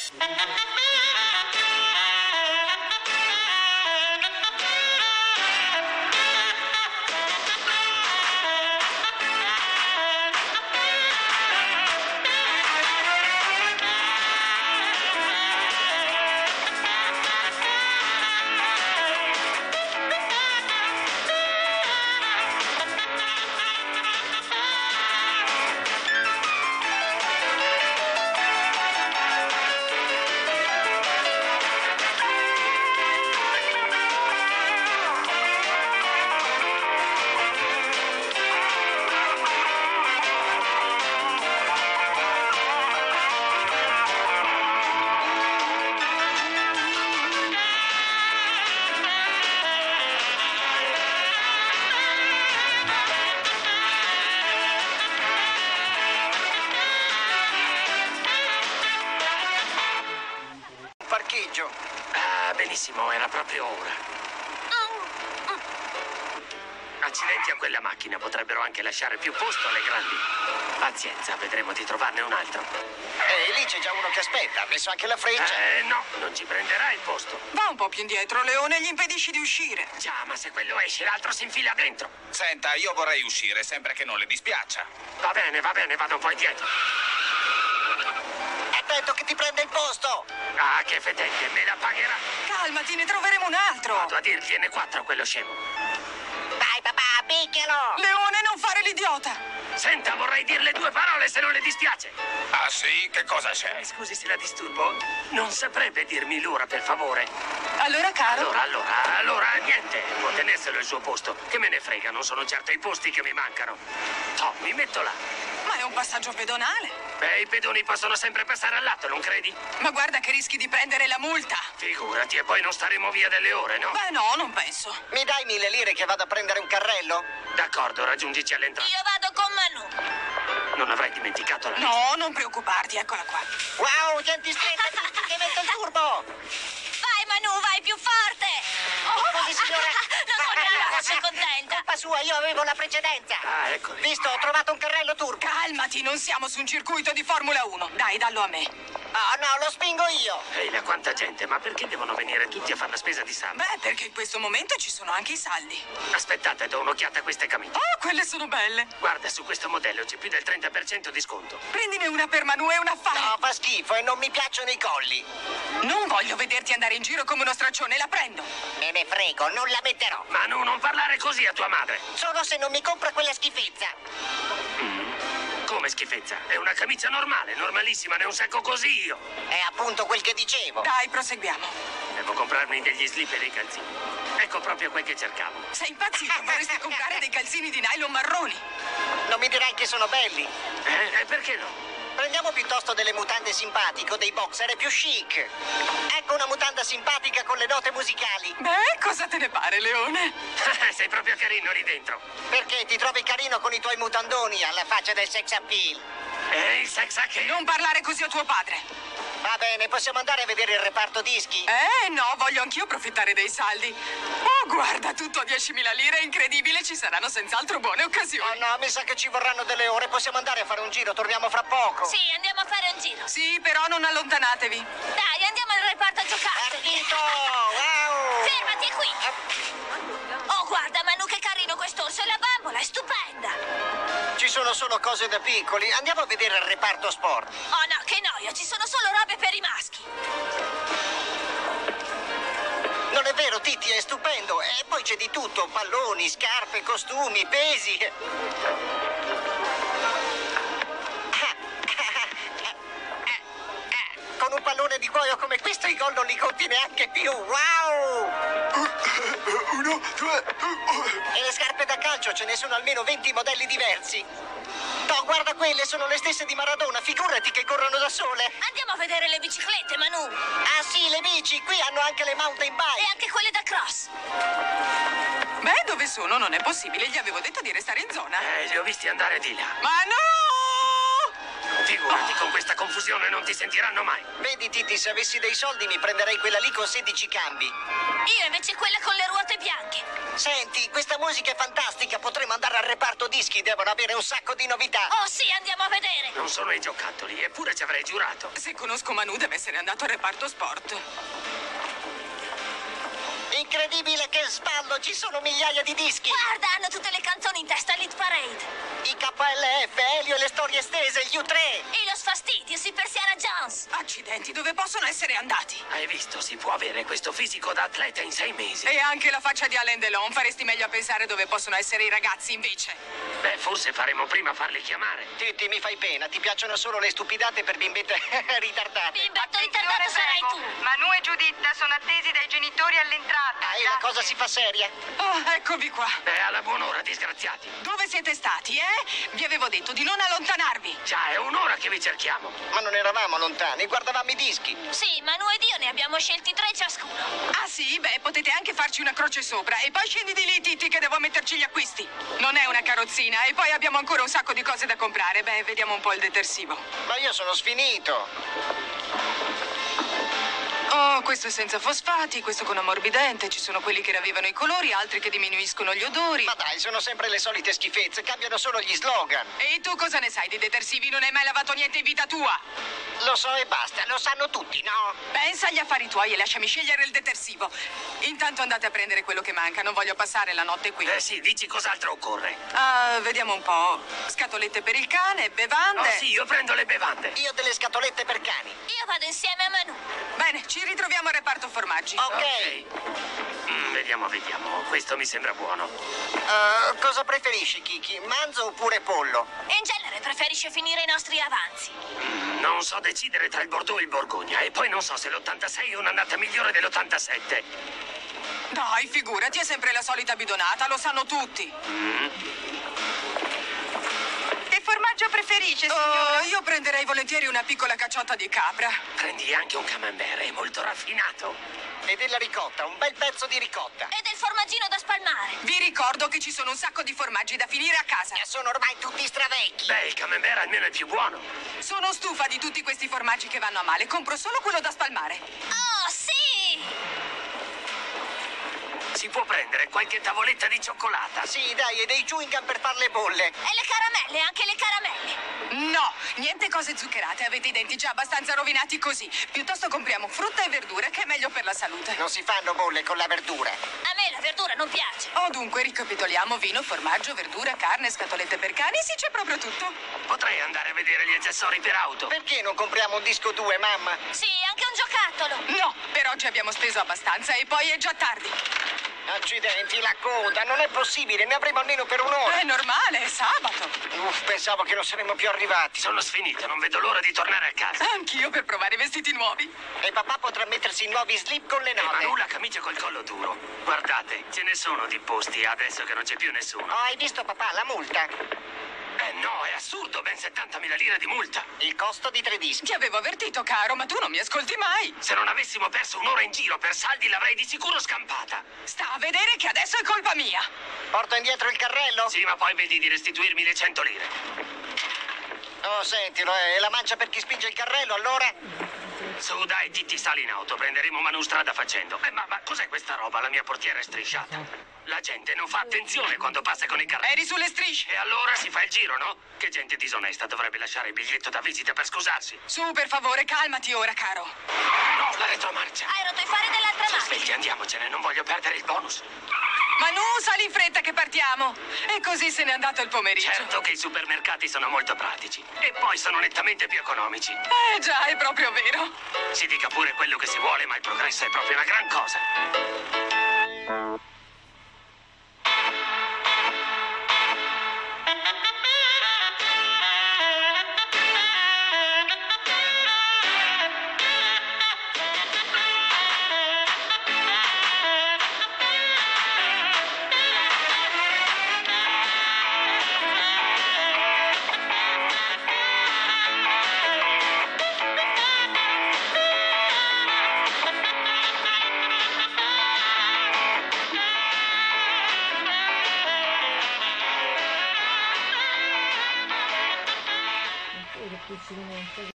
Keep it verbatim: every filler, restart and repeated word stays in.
Ah, benissimo, era proprio ora. Accidenti a quella macchina, potrebbero anche lasciare più posto alle grandi. Pazienza, vedremo di trovarne un altro. Ehi, lì c'è già uno che aspetta, ha messo anche la freccia. Eh, no, non ci prenderà il posto. Va un po' più indietro, Leone, gli impedisci di uscire. Già, ma se quello esce, l'altro si infila dentro. Senta, io vorrei uscire, sempre che non le dispiaccia. Va bene, va bene, vado un po' indietro. Attento che ti prende il posto! Ah, che fedente, me la pagherà. Calmati, ne troveremo un altro. Vado a dirgliene quattro a quello scemo. Dai, papà, picchialo! Leone, non fare l'idiota. Senta, vorrei dirle due parole se non le dispiace. Ah, sì? Che cosa c'è? Eh, scusi se la disturbo. Non saprebbe dirmi l'ora, per favore? Allora, caro? Allora, allora, allora, niente. Può tenerselo il suo posto. Che me ne frega, non sono certo i posti che mi mancano. Oh, mi metto là. Ma è un passaggio pedonale. Beh, i pedoni possono sempre passare al lato, non credi? Ma guarda che rischi di prendere la multa. Figurati, e poi non staremo via delle ore, no? Beh, no, non penso. Mi dai mille lire che vado a prendere un carrello? D'accordo, raggiungici all'entrata. Io vado con Manu. Non avrai dimenticato la lista? No, non preoccuparti, eccola qua. Wow, tienti stretta, che metto il turbo! Vai Manu, vai più forte. Scusi, signora. Non sono neanche sei contenta. Colpa sua, io avevo la precedenza. Ah, eccoli. Visto, ho trovato un carrello turbo. Calmati, non siamo su un circuito di Formula uno. Dai, dallo a me. Oh, no, lo spingo io. Ehi, là quanta gente, ma perché devono venire tutti a fare la spesa di sangue? Beh, perché in questo momento ci sono anche i saldi. Aspettate, do un'occhiata a queste camicie. Oh, quelle sono belle. Guarda, su questo modello c'è più del trenta per cento di sconto. Prendine una per Manu e una affare. No, fa schifo e non mi piacciono i colli. Non voglio vederti andare in giro come uno straccione, la prendo. Me ne frego, non la metterò. Manu, non parlare così a tua madre. Solo se non mi compra quella schifezza. Come schifezza? È una camicia normale, normalissima, ne ho un sacco così io. È appunto quel che dicevo. Dai, proseguiamo. Devo comprarmi degli slip e dei calzini. Ecco proprio quel che cercavo. Sei impazzito, vorresti comprare dei calzini di nylon marroni. Non mi dirai che sono belli. Eh, e perché no? Prendiamo piuttosto delle mutande simpatiche o dei boxer, è più chic. Ecco una mutanda simpatica con le note musicali. Beh, cosa te ne pare, Leone? Sei proprio carino lì dentro. Perché ti trovi carino con i tuoi mutandoni alla faccia del sex appeal. E il sex a che? Non parlare così a tuo padre. Va bene, possiamo andare a vedere il reparto dischi? Eh, no, voglio anch'io approfittare dei saldi. Oh, guarda, tutto a diecimila lire, incredibile, ci saranno senz'altro buone Oh occasioni. no, mi sa che ci vorranno delle ore, possiamo andare a fare un giro, torniamo fra poco. Sì, andiamo a fare un giro. Sì, però non allontanatevi. Dai, andiamo al reparto giocattoli. Partito! Wow! Fermati qui. Oh, guarda Manu, che carino quest'orso e la bambola, è stupenda. Ci sono solo cose da piccoli, andiamo a vedere il reparto sport. Oh no, che noia, ci sono solo robe per i maschi. Non è vero, Titti, è stupendo. E poi c'è di tutto, palloni, scarpe, costumi, pesi. Con un pallone di cuoio come questo i gol non li conti neanche più. Wow! Uno, due... E le scarpe da calcio ce ne sono almeno venti modelli diversi. No, guarda quelle, sono le stesse di Maradona, figurati che corrono da sole. Andiamo a vedere le biciclette, Manu. Ah sì, le bici, qui hanno anche le mountain E bike. anche quelle da cross. Beh, dove sono? Non è possibile, gli avevo detto di restare in zona. Eh, li ho visti andare di là. Ma no! Figurati, con questa confusione non ti sentiranno mai. Vedi, Titti, se avessi dei soldi mi prenderei quella lì con sedici cambi. Io invece quella con le ruote bianche. Senti, questa musica è fantastica. Potremmo andare al reparto dischi. Devono avere un sacco di novità. Oh sì, andiamo a vedere. Non sono i giocattoli, eppure ci avrei giurato. Se conosco Manu deve essere andato al reparto sport. Incredibile, che sballo! Ci sono migliaia di dischi. Guarda, hanno tutte le canzoni in testa all'Hit Parade. I K L F, Elio e le storie estese, gli U tre. E lo sfastidio, si Persiana Jones. Accidenti, dove possono essere andati? Hai visto, si può avere questo fisico da atleta in sei mesi. E anche la faccia di Alain Delon. Faresti meglio a pensare dove possono essere i ragazzi, invece. Beh, forse faremo prima a farli chiamare. Titti, mi fai pena. Ti piacciono solo le stupidate per bimbette ritardate. Bimbetto ritardato sarai tu. Manu e Giuditta sono attesi dai genitori all'entrata. Ah, e la cosa si fa seria. Oh, eccovi qua. Beh, alla buon'ora, disgraziati. Dove siete stati, eh? Vi avevo detto di non allontanarvi. Già, è un'ora che vi cerchiamo. Ma non eravamo lontani, guardavamo i dischi. Sì, Manu ed io ne abbiamo scelti tre ciascuno. Ah sì? Beh, potete anche farci una croce sopra. E poi scendi di lì, Titti, che devo metterci gli acquisti. Non è una carrozzina. E poi abbiamo ancora un sacco di cose da comprare. Beh, vediamo un po' il detersivo. Ma io sono sfinito. Oh, questo è senza fosfati, questo con ammorbidente. Ci sono quelli che ravvivano i colori, altri che diminuiscono gli odori. Ma dai, sono sempre le solite schifezze, cambiano solo gli slogan. E tu cosa ne sai di detersivi? Non hai mai lavato niente in vita tua? Lo so e basta, lo sanno tutti, no? Pensa agli affari tuoi e lasciami scegliere il detersivo. Intanto andate a prendere quello che manca, non voglio passare la notte qui. Eh sì, dici cos'altro occorre. Ah, vediamo un po'. Scatolette per il cane, bevande. Oh sì, io prendo le bevande. Io delle scatolette per cani. Io vado insieme a Manu. Bene, ci ritroviamo al reparto formaggi. Ok. Mm, vediamo, vediamo. Questo mi sembra buono. Uh, cosa preferisci, Kiki? Manzo oppure pollo? In genere preferisce finire i nostri avanzi. Mm, non so decidere tra il Bordeaux e il Borgogna. E poi non so se l'ottantasei è un'annata migliore dell'ottantasette. Dai, figurati, è sempre la solita bidonata, lo sanno tutti. Mm. Che formaggio preferisce, signora? Oh, io prenderei volentieri una piccola cacciotta di capra. Prendi anche un camembert, è molto raffinato. E della ricotta, un bel pezzo di ricotta. E del formaggino da spalmare. Vi ricordo che ci sono un sacco di formaggi da finire a casa. Sono ormai tutti stravecchi. Beh, il camembert almeno è più buono. Sono stufa di tutti questi formaggi che vanno a male. Compro solo quello da spalmare. Oh, sì! Si può prendere qualche tavoletta di cioccolata. Sì, dai, e dei chewing gum per far le bolle. E le caramelle, anche le caramelle. No, niente cose zuccherate. Avete i denti già abbastanza rovinati così. Piuttosto compriamo frutta e verdure, che è meglio per la salute. Non si fanno bolle con la verdura. A me la verdura non piace. Oh, dunque, ricapitoliamo: vino, formaggio, verdura, carne, scatolette per cani. Sì, c'è proprio tutto. Potrei andare a vedere gli accessori per auto. Perché non compriamo un disco due, mamma? Sì, anche un giocattolo. No, per oggi abbiamo speso abbastanza e poi è già tardi. Accidenti, la coda, non è possibile, ne avremo almeno per un'ora. È normale, è sabato. Uff, pensavo che non saremmo più arrivati. Sono sfinito, non vedo l'ora di tornare a casa. Anch'io per provare i vestiti nuovi. E papà potrà mettersi i nuovi slip con le E note. Manu la camicia col collo duro. Guardate, ce ne sono di posti adesso che non c'è più nessuno. Oh, hai visto papà, la multa? Eh no, è assurdo, ben settantamila lire di multa. Il costo di tre dischi. Ti avevo avvertito, caro, ma tu non mi ascolti mai. Se non avessimo perso un'ora in giro per saldi l'avrei di sicuro scampata. Sta a vedere che adesso è colpa mia. Porto indietro il carrello? Sì, ma poi vedi di restituirmi le cento lire. Oh, sentilo, è la mancia per chi spinge il carrello, allora? Su, dai, Titti, sali in auto, prenderemo Manu strada facendo. Eh, ma, ma cos'è questa roba? La mia portiera è strisciata. La gente non fa attenzione quando passa con i carrelli. Eri sulle strisce. E allora si fa il giro, no? Che gente disonesta dovrebbe lasciare il biglietto da visita per scusarsi. Su, per favore, calmati ora, caro. No, la retromarcia. Hai rotto i fari dell'altra Su, macchina. svegli, andiamocene, non voglio perdere il bonus. Manu, sali in fretta che partiamo. E così se n'è andato il pomeriggio. Certo che i supermercati sono molto pratici. E poi sono nettamente più economici. Eh già, è proprio vero. Si dica pure quello che si vuole, ma il progresso è proprio una gran cosa. niente.